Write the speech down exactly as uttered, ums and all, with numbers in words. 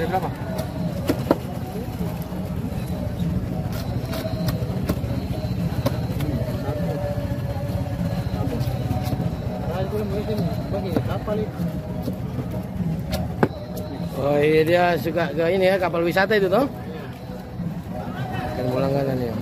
Dari berapa? Oh iya, dia suka ke ini ya, kapal wisata itu toh? Yang langganan ya.